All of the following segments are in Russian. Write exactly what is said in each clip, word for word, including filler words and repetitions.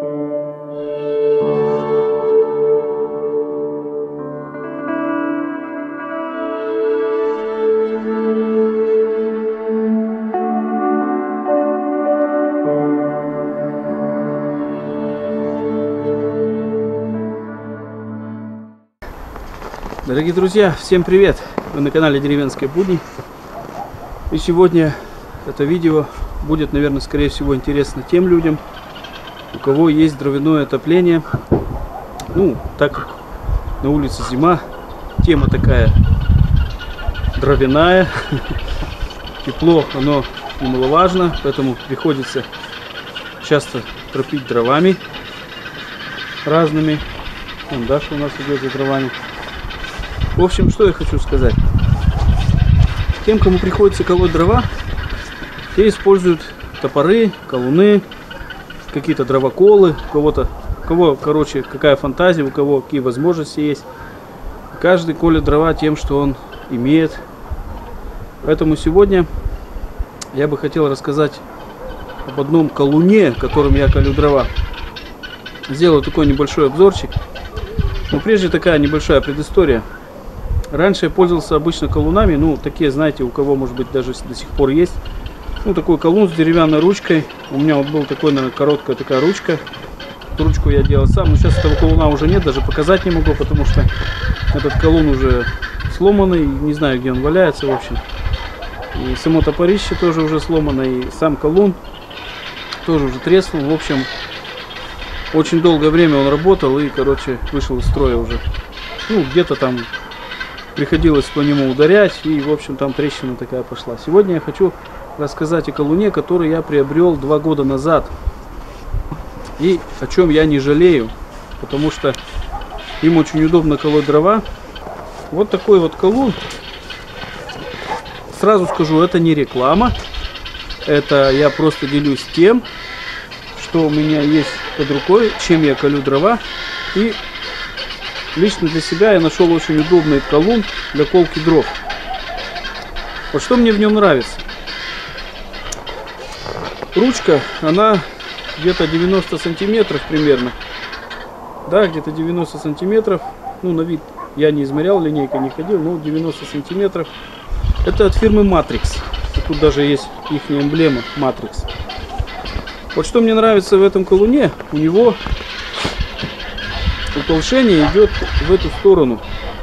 Дорогие друзья, всем привет! Вы на канале Деревенские будни. И сегодня это видео будет, наверное, скорее всего интересно тем людям, у кого есть дровяное отопление. Ну, так как на улице зима, тема такая дровяная. Тепло, оно немаловажно, поэтому приходится часто тропить дровами разными. Вон Даша у нас идет за дровами. В общем, что я хочу сказать. Тем, кому приходится колоть дрова, те используют топоры, колуны, какие-то дровоколы, у кого-то, у кого, короче, какая фантазия, у кого какие возможности есть. Каждый колет дрова тем, что он имеет. Поэтому сегодня я бы хотел рассказать об одном колуне, которым я колю дрова. Сделаю такой небольшой обзорчик. Но прежде такая небольшая предыстория. Раньше я пользовался обычно колунами, ну, такие, знаете, у кого, может быть, даже до сих пор есть. Ну, такой колун с деревянной ручкой. У меня вот был такой, наверное, короткая такая ручка. Эту ручку я делал сам, но сейчас этого колуна уже нет, даже показать не могу, потому что этот колун уже сломанный, не знаю, где он валяется, в общем. И само топорище тоже уже сломано, и сам колун тоже уже треснул. В общем, очень долгое время он работал и, короче, вышел из строя уже. Ну, где-то там приходилось по нему ударять, и, в общем, там трещина такая пошла. Сегодня я хочу рассказать о колуне, который я приобрел два года назад. И о чем я не жалею, потому что им очень удобно колоть дрова. Вот такой вот колун. Сразу скажу, это не реклама. Это я просто делюсь тем, что у меня есть под рукой, чем я колю дрова. И лично для себя я нашел очень удобный колун для колки дров. Вот что мне в нем нравится. Ручка, она где-то девяносто сантиметров примерно. Да, где-то девяносто сантиметров. Ну, на вид я не измерял, линейкой не ходил, но девяносто сантиметров. Это от фирмы Matrix. Тут даже есть их эмблема Matrix. Вот что мне нравится в этом колуне, у него утолщение идет в эту сторону.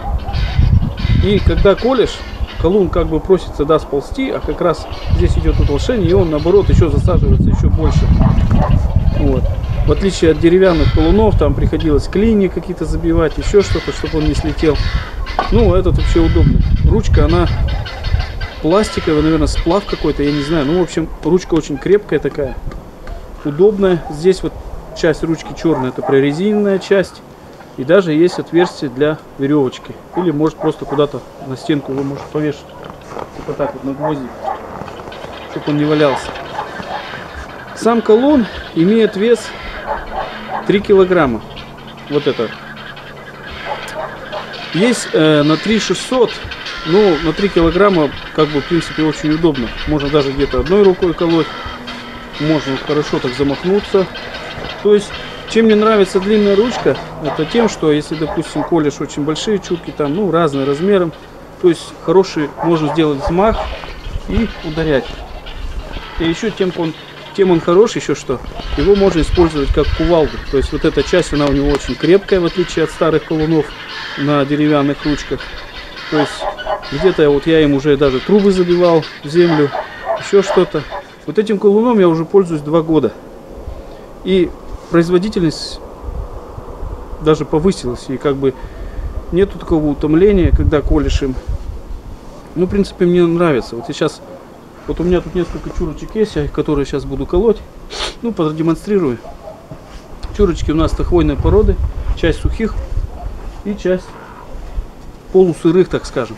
И когда колешь, колун как бы просится, да, сползти, а как раз здесь идет утолщение, и он наоборот еще засаживается еще больше. Вот. В отличие от деревянных колунов, там приходилось клини какие-то забивать, еще что-то, чтобы он не слетел. Ну, этот вообще удобный. Ручка, она пластиковая, наверное, сплав какой-то, я не знаю. Ну, в общем, ручка очень крепкая такая, удобная. Здесь вот часть ручки черная, это прорезиненная часть. И даже есть отверстие для веревочки. Или может просто куда-то на стенку его может повешать. Типа так вот на гвозди, чтобы он не валялся. Сам колун имеет вес три килограмма. Вот это. Есть э, на три тысячи шестьсот. Ну, на три килограмма, как бы, в принципе, очень удобно. Можно даже где-то одной рукой колоть. Можно хорошо так замахнуться. То есть, чем мне нравится длинная ручка, это тем, что если, допустим, колешь очень большие чурки, там, ну, разные размером, то есть хороший можно сделать взмах и ударять. И еще тем он, тем он хороший, еще что, его можно использовать как кувалду. То есть вот эта часть, она у него очень крепкая, в отличие от старых колунов на деревянных ручках. То есть где-то вот я им уже даже трубы забивал в землю, еще что-то. Вот этим колуном я уже пользуюсь два года. И производительность даже повысилась, и как бы нету такого утомления, когда колешь им. Ну, в принципе, мне нравится. Вот сейчас, вот у меня тут несколько чурочек есть, которые сейчас буду колоть. Ну, продемонстрирую. Чурочки у нас-то хвойной породы, часть сухих и часть полусырых, так скажем.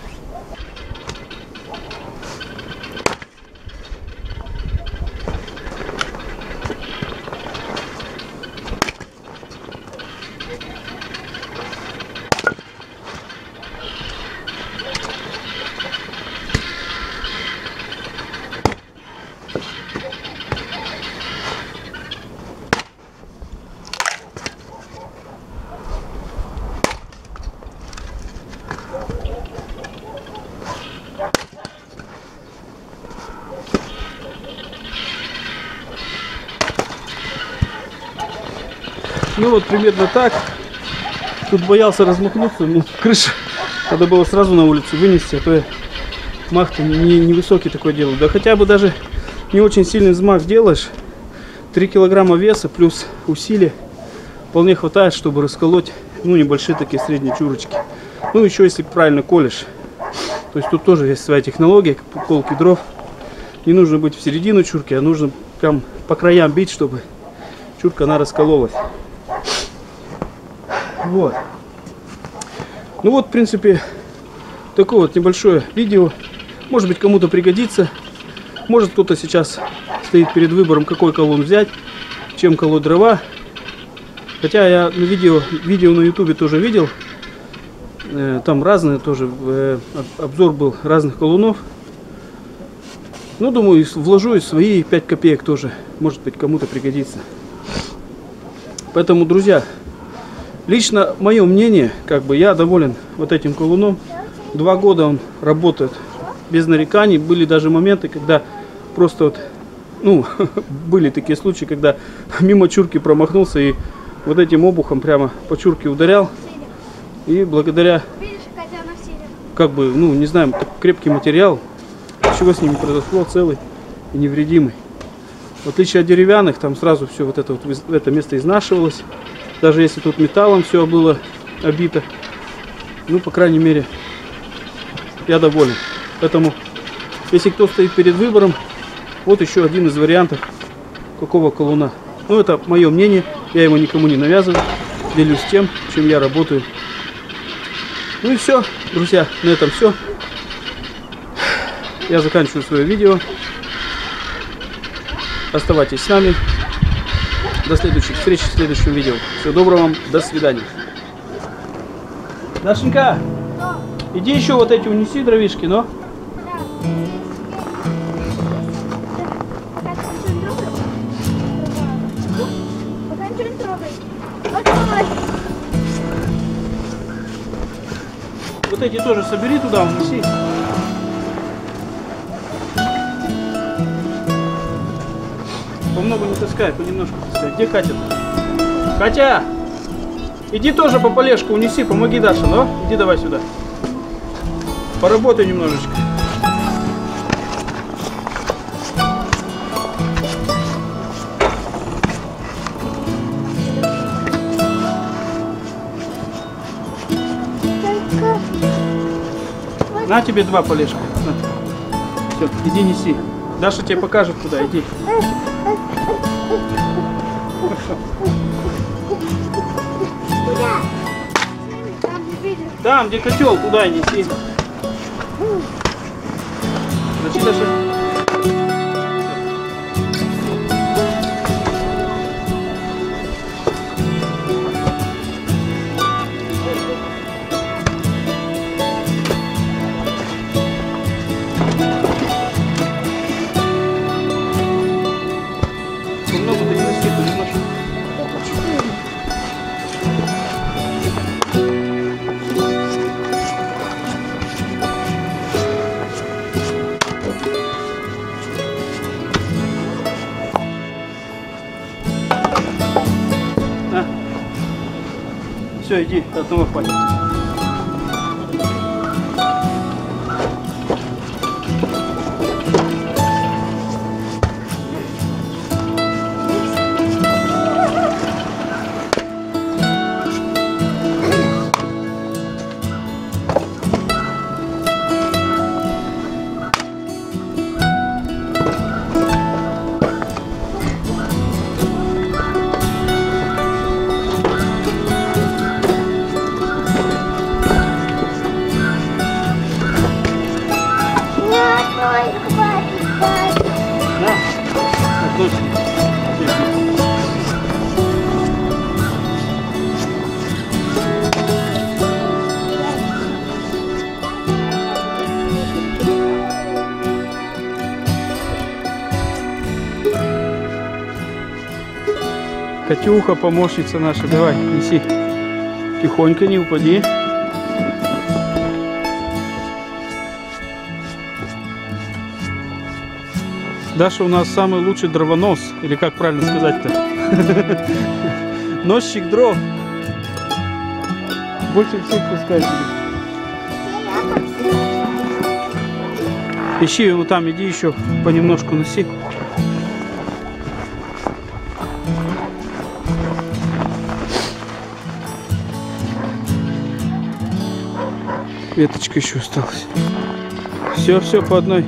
Ну вот примерно так. Тут боялся размахнуться, ну крыша. Надо было сразу на улицу вынести, а то я мах-то не, невысокий такой делаю. Да хотя бы даже не очень сильный взмах делаешь. три килограмма веса плюс усилия вполне хватает, чтобы расколоть, ну, небольшие такие средние чурочки. Ну, еще если правильно колешь. То есть тут тоже есть своя технология колки дров. Не нужно быть в середину чурки, а нужно прям по краям бить, чтобы чурка она раскололась. Вот. Ну вот, в принципе, такое вот небольшое видео. Может быть, кому-то пригодится. Может, кто-то сейчас стоит перед выбором, какой колун взять, чем колоть дрова. Хотя я на видео, видео на ютубе тоже видел. Там разные тоже, обзор был разных колунов. Ну, думаю, вложу и свои пять копеек тоже. Может быть, кому-то пригодится. Поэтому, друзья, лично мое мнение, как бы я доволен вот этим колуном. Два года он работает без нареканий. Были даже моменты, когда просто вот, ну, были такие случаи, когда мимо чурки промахнулся и вот этим обухом прямо по чурке ударял. И благодаря, как бы, ну, не знаю, крепкий материал, ничего с ними произошло, целый и невредимый. В отличие от деревянных, там сразу все вот это вот, это место изнашивалось. Даже если тут металлом все было обито. Ну, по крайней мере, я доволен. Поэтому, если кто стоит перед выбором, вот еще один из вариантов какого колуна. Ну, это мое мнение. Я его никому не навязываю. Делюсь тем, чем я работаю. Ну и все, друзья, на этом все. Я заканчиваю свое видео. Оставайтесь с нами. До следующих встреч в следующем видео. Всего доброго вам. До свидания. Дашенька, иди еще вот эти унеси дровишки, но. Вот эти тоже собери туда, унеси. Помногу не таскай, понемножку таскай. Где Катя? Катя! Иди тоже по полежку унеси, помоги Даше, но? Иди давай сюда. Поработай немножечко. На тебе два полежка. Все, иди неси. Даша тебе покажет куда, иди. Хорошо. Там, где котел, туда и неси. Значит, Даша. Все, иди, одного хватит. Катюха, помощница наша, давай, неси. Тихонько, не упади. Даша у нас самый лучший дровонос, или как правильно сказать-то? Носчик дров. Больше всех пускай. Ищи его там, иди еще понемножку носи. Веточка еще осталась. Все, все по одной.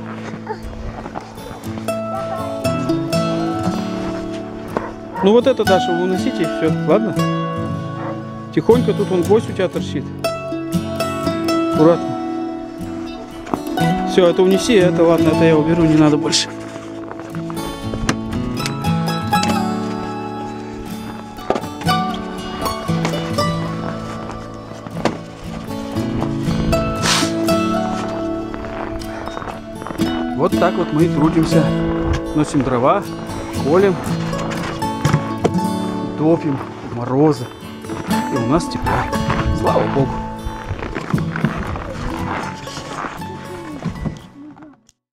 Ну вот это, Даша, вы уносите, и все, ладно? Тихонько, тут вон гвоздь у тебя торчит. Аккуратно. Все, это унеси, это ладно, это я уберу, не надо больше. Вот так вот мы и трудимся. Носим дрова, колем, топим морозы. И у нас тепло. Слава Богу.